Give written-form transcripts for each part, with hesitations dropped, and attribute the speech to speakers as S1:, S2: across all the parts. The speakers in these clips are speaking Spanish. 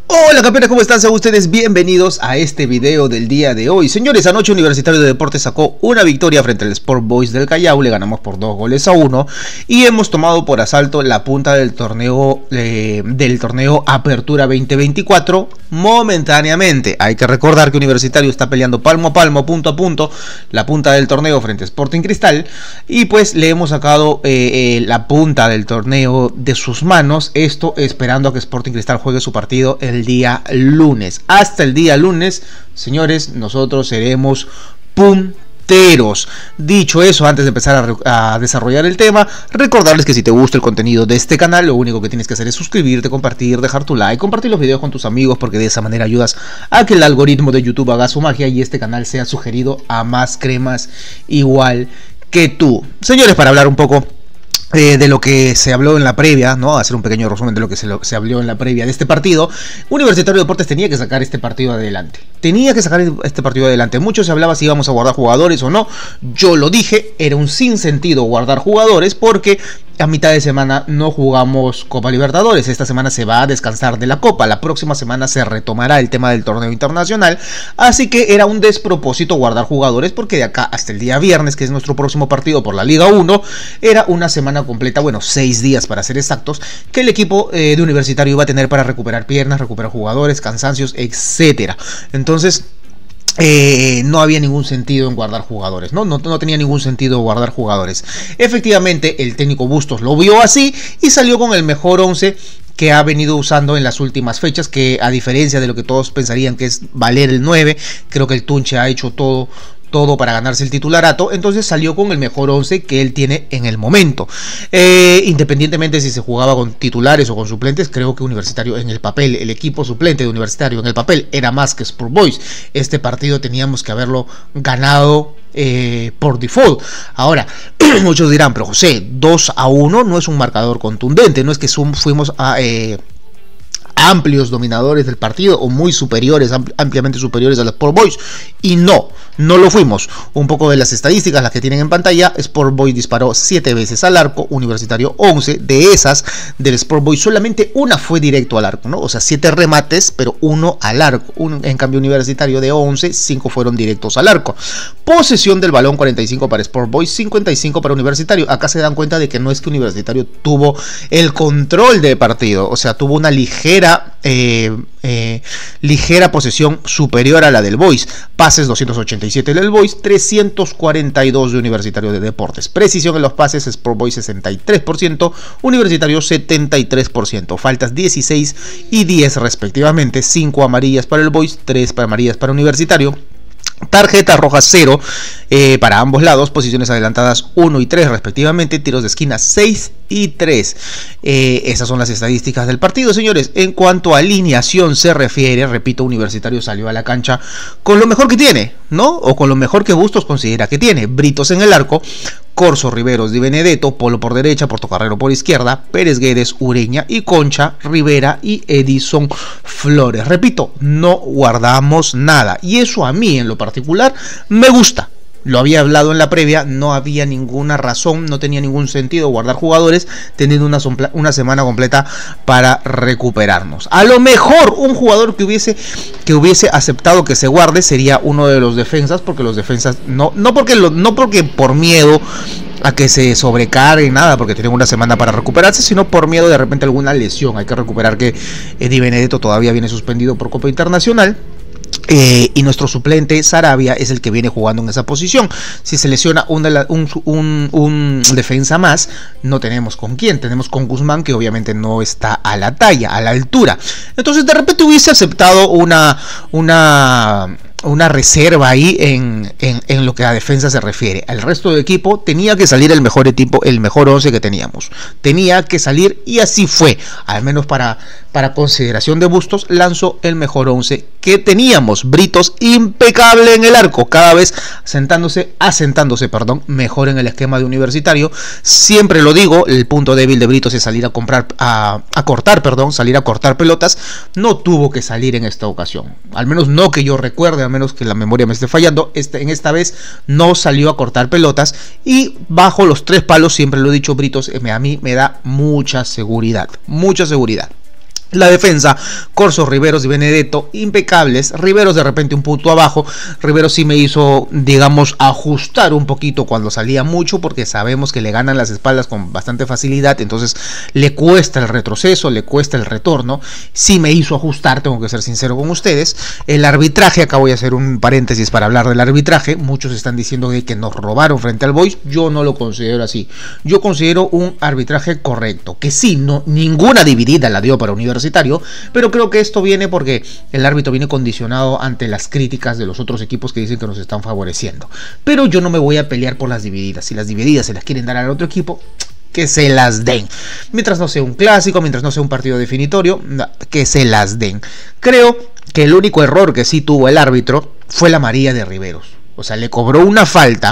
S1: Hola campeones, ¿cómo están? Sean ustedes bienvenidos a este video del día de hoy. Señores, anoche Universitario de Deportes sacó una victoria frente al Sport Boys del Callao. Le ganamos por 2-1 y hemos tomado por asalto la punta del torneo Apertura 2024 momentáneamente. Hay que recordar que Universitario está peleando palmo a palmo, punto a punto, la punta del torneo frente a Sporting Cristal, y pues le hemos sacado la punta del torneo de sus manos. Esto esperando a que Sporting Cristal juegue su partido el día lunes. Hasta el día lunes, señores, nosotros seremos punteros. Dicho eso, antes de empezar a desarrollar el tema, recordarles que si te gusta el contenido de este canal, lo único que tienes que hacer es suscribirte, compartir, dejar tu like, compartir los videos con tus amigos, porque de esa manera ayudas a que el algoritmo de YouTube haga su magia y este canal sea sugerido a más cremas igual que tú. Señores, para hablar un poco de lo que se habló en la previa, ¿no? Hacer un pequeño resumen de lo que se habló en la previa de este partido. Universitario de Deportes tenía que sacar este partido adelante. Mucho se hablaba si íbamos a guardar jugadores o no. Yo lo dije, era un sinsentido guardar jugadores porque a mitad de semana no jugamos Copa Libertadores. Esta semana se va a descansar de la Copa. La próxima semana se retomará el tema del torneo internacional. Así que era un despropósito guardar jugadores porque de acá hasta el día viernes, que es nuestro próximo partido por la Liga 1, era una semana completa, bueno, 6 días para ser exactos, que el equipo de Universitario iba a tener para recuperar piernas, recuperar jugadores, cansancios, etcétera. Entonces no había ningún sentido en guardar jugadores, no tenía ningún sentido guardar jugadores. Efectivamente, el técnico Bustos lo vio así y salió con el mejor 11 que ha venido usando en las últimas fechas, que a diferencia de lo que todos pensarían que es valer el 9, creo que el Tunche ha hecho todo para ganarse el titularato. Entonces salió con el mejor 11 que él tiene en el momento, independientemente si se jugaba con titulares o con suplentes. Creo que Universitario en el papel, el equipo suplente de Universitario en el papel era más que Sport Boys. Este partido teníamos que haberlo ganado por default. Ahora, muchos dirán, pero José, 2-1 no es un marcador contundente, no es que fuimos a amplios dominadores del partido o muy superiores, ampliamente superiores a los Sport Boys, y no lo fuimos. Un poco de las estadísticas, las que tienen en pantalla: Sport Boys disparó 7 veces al arco, Universitario 11, de esas del Sport Boys solamente una fue directo al arco, ¿no? O sea, 7 remates, pero 1 al arco. En cambio Universitario de 11, 5 fueron directos al arco. Posesión del balón, 45 para Sport Boys, 55 para Universitario. Acá se dan cuenta de que no es que Universitario tuvo el control del partido, o sea, tuvo una ligera posesión superior a la del Boys. Pases 287 del Boys, 342 de Universitario de Deportes. Precisión en los pases, Sport Boys 63%, Universitario 73%. Faltas 16 y 10 respectivamente, 5 amarillas para el Boys, 3 amarillas para Universitario. Tarjetas rojas 0 para ambos lados. Posiciones adelantadas 1 y 3 respectivamente. Tiros de esquina 6 y 3. Esas son las estadísticas del partido, señores. En cuanto a alineación se refiere, repito, Universitario salió a la cancha con lo mejor que tiene, ¿no? O con lo mejor que Bustos considera que tiene. Britos en el arco, Corso, Riveros, Di Benedetto, Polo por derecha, Portocarrero por izquierda, Pérez Guedes, Ureña y Concha, Rivera y Edison Flores. Repito, no guardamos nada y eso a mí en lo particular me gusta. Lo había hablado en la previa, no había ninguna razón, no tenía ningún sentido guardar jugadores teniendo una semana completa para recuperarnos. A lo mejor un jugador que hubiese aceptado que se guarde sería uno de los defensas, porque los defensas no porque por miedo a que se sobrecargue nada, porque tienen una semana para recuperarse, sino por miedo de repente alguna lesión. Hay que recordar que Di Benedetto todavía viene suspendido por Copa Internacional. Y nuestro suplente Sarabia es el que viene jugando en esa posición. Si se lesiona un defensa más, no tenemos con quién. Tenemos con Guzmán, que obviamente no está a la talla, a la altura. Entonces de repente hubiese aceptado una reserva ahí en lo que a defensa se refiere. El resto del equipo tenía que salir el mejor 11 que teníamos. Tenía que salir y así fue. Al menos para consideración de Bustos, lanzó el mejor 11 que teníamos. Britos impecable en el arco, cada vez asentándose, mejor en el esquema de Universitario. Siempre lo digo, el punto débil de Britos es salir a cortar pelotas. No tuvo que salir en esta ocasión, al menos no que yo recuerde, a menos que la memoria me esté fallando. En esta vez no salió a cortar pelotas y bajo los 3 palos, siempre lo he dicho, Britos a mí me da mucha seguridad. La defensa, Corso, Riveros y Benedetto, impecables. Riveros de repente un punto abajo. Riveros sí me hizo, digamos, ajustar un poquito cuando salía mucho, porque sabemos que le ganan las espaldas con bastante facilidad, entonces le cuesta el retroceso, le cuesta el retorno. Sí me hizo ajustar, tengo que ser sincero con ustedes. El arbitraje, acá voy a hacer un paréntesis para hablar del arbitraje. Muchos están diciendo que nos robaron frente al Boys. Yo no lo considero así. Yo considero un arbitraje correcto, que sí, no, ninguna dividida la dio para Universitario, pero creo que esto viene porque el árbitro viene condicionado ante las críticas de los otros equipos que dicen que nos están favoreciendo. Pero yo no me voy a pelear por las divididas. Si las divididas se las quieren dar al otro equipo, que se las den. Mientras no sea un clásico, mientras no sea un partido definitorio, que se las den. Creo que el único error que sí tuvo el árbitro fue la amarilla de Riveros. O sea, le cobró una falta.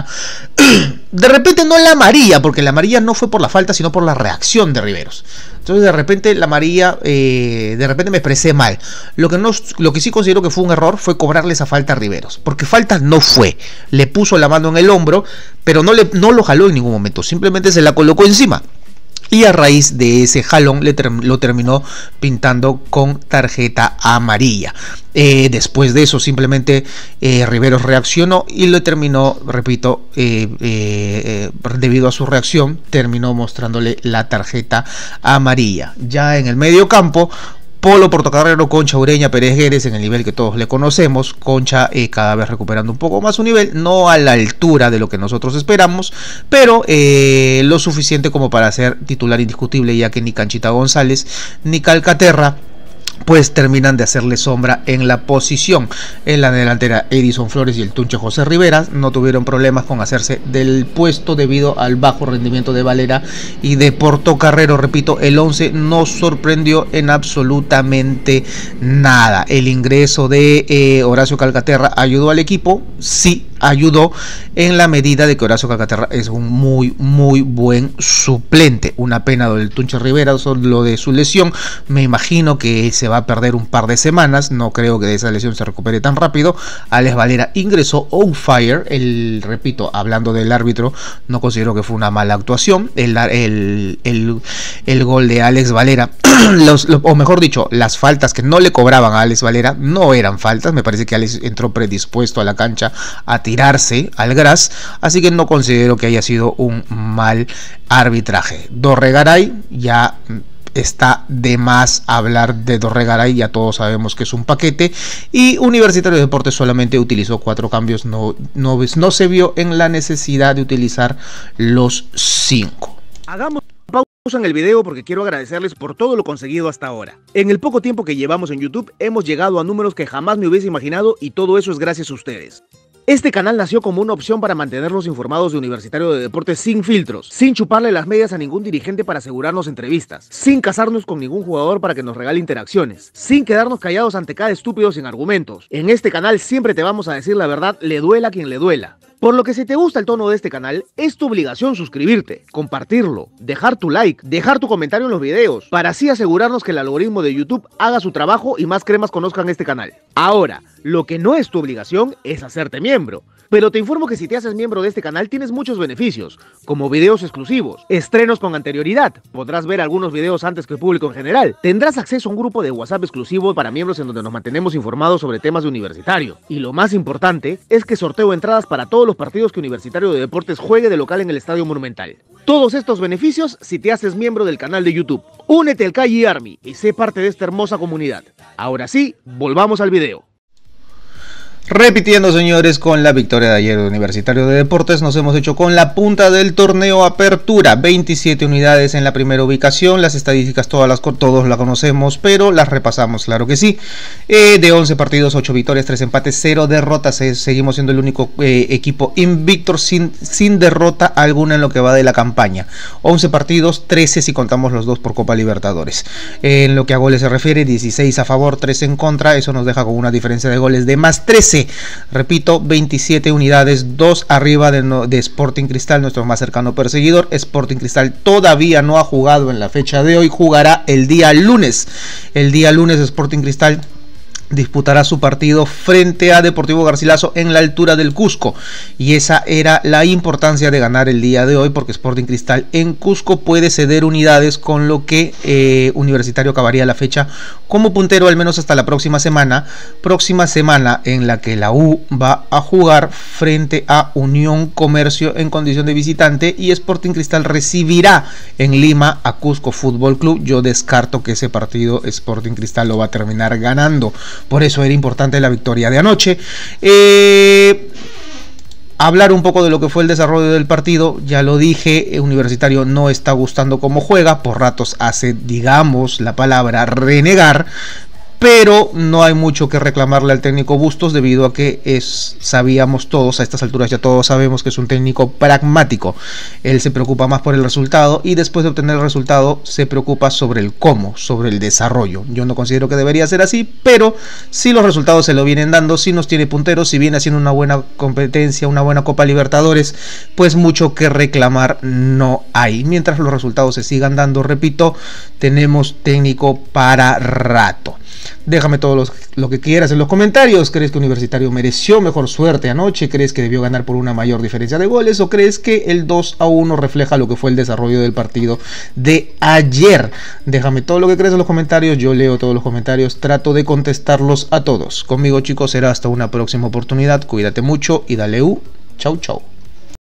S1: De repente no la amarilla, porque la amarilla no fue por la falta, sino por la reacción de Riveros. Entonces de repente la amarilla, de repente me expresé mal. Lo que sí considero que fue un error fue cobrarle esa falta a Riveros, porque falta no fue. Le puso la mano en el hombro, pero no lo jaló en ningún momento, simplemente se la colocó encima. Y a raíz de ese jalón lo terminó pintando con tarjeta amarilla. Después de eso simplemente Riveros reaccionó y lo terminó, repito, debido a su reacción, terminó mostrándole la tarjeta amarilla. Ya en el medio campo, Polo, Portocarrero, Concha, Ureña, Pérez Guedes en el nivel que todos le conocemos. Concha cada vez recuperando un poco más su nivel, no a la altura de lo que nosotros esperamos, pero lo suficiente como para ser titular indiscutible, ya que ni Canchita González ni Calcaterra pues terminan de hacerle sombra en la posición. En la delantera, Edison Flores y el Tunche José Rivera no tuvieron problemas con hacerse del puesto debido al bajo rendimiento de Valera y de Portocarrero. Repito, el 11 no sorprendió en absolutamente nada. El ingreso de Horacio Calcaterra ayudó al equipo, sí ayudó, en la medida de que Horacio Calcaterra es un muy buen suplente. Una pena lo del Tunche Rivera, lo de su lesión. Me imagino que se va a perder un par de semanas, no creo que de esa lesión se recupere tan rápido. Alex Valera ingresó on fire. Repito, hablando del árbitro, no considero que fue una mala actuación. El gol de Alex Valera, o mejor dicho, las faltas que no le cobraban a Alex Valera no eran faltas. Me parece que Alex entró predispuesto a la cancha a tirarse al gras, así que no considero que haya sido un mal arbitraje. Dorregaray, ya está de más hablar de Dorregaray, ya todos sabemos que es un paquete, y Universitario de Deportes solamente utilizó 4 cambios, no se vio en la necesidad de utilizar los 5.
S2: Hagamos pausa en el video porque quiero agradecerles por todo lo conseguido hasta ahora. En el poco tiempo que llevamos en YouTube hemos llegado a números que jamás me hubiese imaginado, y todo eso es gracias a ustedes. Este canal nació como una opción para mantenerlos informados de Universitario de Deportes sin filtros, sin chuparle las medias a ningún dirigente para asegurarnos entrevistas, sin casarnos con ningún jugador para que nos regale interacciones, sin quedarnos callados ante cada estúpido sin argumentos. En este canal siempre te vamos a decir la verdad, le duela a quien le duela. Por lo que si te gusta el tono de este canal, es tu obligación suscribirte, compartirlo, dejar tu like, dejar tu comentario en los videos, para así asegurarnos que el algoritmo de YouTube haga su trabajo y más cremas conozcan este canal. Ahora, lo que no es tu obligación es hacerte miembro. Pero te informo que si te haces miembro de este canal tienes muchos beneficios, como videos exclusivos, estrenos con anterioridad, podrás ver algunos videos antes que el público en general, tendrás acceso a un grupo de WhatsApp exclusivo para miembros en donde nos mantenemos informados sobre temas de Universitario. Y lo más importante es que sorteo entradas para todos los partidos que Universitario de Deportes juegue de local en el Estadio Monumental. Todos estos beneficios si te haces miembro del canal de YouTube. Únete al Calle Army y sé parte de esta hermosa comunidad. Ahora sí, volvamos al video.
S1: Repitiendo, señores, con la victoria de ayer de Universitario de Deportes, nos hemos hecho con la punta del torneo Apertura. 27 unidades en la primera ubicación. Las estadísticas todos las conocemos, pero las repasamos, claro que sí. De 11 partidos, 8 victorias, 3 empates, 0 derrotas. Seguimos siendo el único equipo invicto sin derrota alguna en lo que va de la campaña. 11 partidos, 13 si contamos los 2 por Copa Libertadores. En lo que a goles se refiere, 16 a favor, 3 en contra. Eso nos deja con una diferencia de goles de más 13. Repito, 27 unidades, 2 arriba de Sporting Cristal, nuestro más cercano perseguidor. Sporting Cristal todavía no ha jugado en la fecha de hoy, jugará el día lunes. El día lunes Sporting Cristal disputará su partido frente a Deportivo Garcilaso en la altura del Cusco, y esa era la importancia de ganar el día de hoy, porque Sporting Cristal en Cusco puede ceder unidades, con lo que Universitario acabaría la fecha como puntero al menos hasta la próxima semana en la que la U va a jugar frente a Unión Comercio en condición de visitante, y Sporting Cristal recibirá en Lima a Cusco Fútbol Club. Yo descarto que ese partido Sporting Cristal lo va a terminar ganando. Por eso era importante la victoria de anoche. Hablar un poco de lo que fue el desarrollo del partido. Ya lo dije, Universitario no está gustando cómo juega. Por ratos hace, digamos, la palabra renegar. Pero no hay mucho que reclamarle al técnico Bustos, debido a que sabíamos todos, a estas alturas ya todos sabemos que es un técnico pragmático. Él se preocupa más por el resultado, y después de obtener el resultado se preocupa sobre el cómo, sobre el desarrollo. Yo no considero que debería ser así, pero si los resultados se lo vienen dando, si nos tiene punteros, si viene haciendo una buena competencia, una buena Copa Libertadores, pues mucho que reclamar no hay. Mientras los resultados se sigan dando, repito, tenemos técnico para rato. Déjame todo lo que quieras en los comentarios. ¿Crees que Universitario mereció mejor suerte anoche? ¿Crees que debió ganar por una mayor diferencia de goles? ¿O crees que el 2-1 refleja lo que fue el desarrollo del partido de ayer? Déjame todo lo que crees en los comentarios. Yo leo todos los comentarios, trato de contestarlos a todos. Conmigo, chicos, será hasta una próxima oportunidad. Cuídate mucho y dale chau chau.